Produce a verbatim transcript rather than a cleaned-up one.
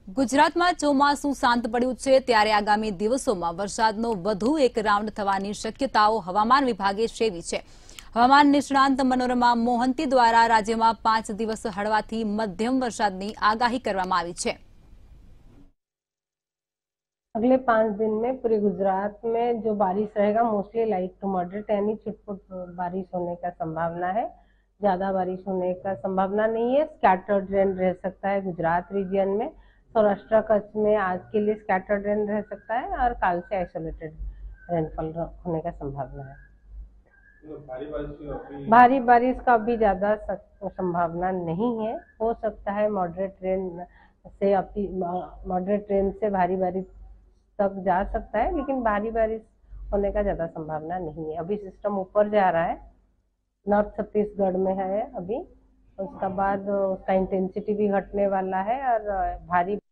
ગુજરાતમાં ચોમાસું શાંત પડ્યું છે ત્યારે આગામી દિવસોમાં વરસાદનો વધુ એક રાઉન્ડ થવાની શક્યતાઓ હવામાન વિભાગે સેવી છે। હવામાન નિષ્ણાંત મનોરમા મોહંતી દ્વારા રાજ્યમાં પાંચ દિવસ હળવાથી મધ્યમ વરસાદની આગાહી કરવામાં આવી છે। अगले पाँच दिन में पूरे गुजरात में जो बारिश रहेगा मोस्टली लाइट टू मॉडरेट यानी छुटपुट बारिश होने का संभावना है। ज़्यादा बारिश होने का संभावना नहीं है। स्कैटर्ड रेन रह सकता है गुजरात रीजन में। सौराष्ट्र कच्छ में आज के लिए स्कैटर्ड रेन रह सकता है और काल से आइसोलेटेड रेनफॉल होने का संभावना है। भारी बारिश भारी बारिश का भी ज़्यादा संभावना नहीं है। हो सकता है मॉडरेट रेन से अति मॉडरेट रेन से भारी बारिश तक जा सकता है, लेकिन भारी बारिश होने का ज्यादा संभावना नहीं है। अभी सिस्टम ऊपर जा रहा है, नॉर्थ छत्तीसगढ़ में है अभी, उसका बाद उसका इंटेंसिटी भी घटने वाला है और भारी